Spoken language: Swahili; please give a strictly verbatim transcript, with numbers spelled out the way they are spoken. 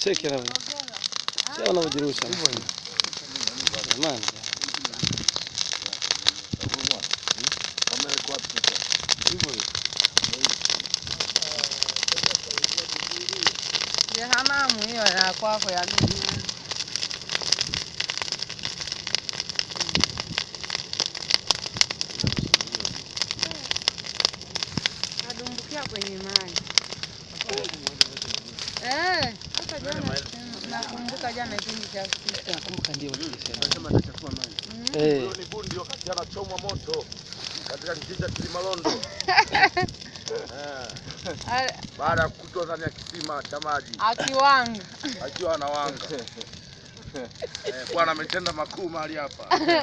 Cheki na. Sio unajirusha. Jamani. Kama iko wapi sasa? Hivyo hivyo. Jehanamu hiyo ya kwako ya nini? Adumbukia kwenye maji. Eh, hata jana nakumbuka jana kipindi cha usiku. Nakumbuka ndio ulisema. Anasema atachafua maji. Eh. Huyo ni bundi wakati anachomwa moto katika kijiji cha Kilimalondo. Eh. Baada ya kukutwa ndani ya kisima cha maji. Akiwanga. Akiwa anawanga. Eh, Bwana ametenda makuu mahali hapa.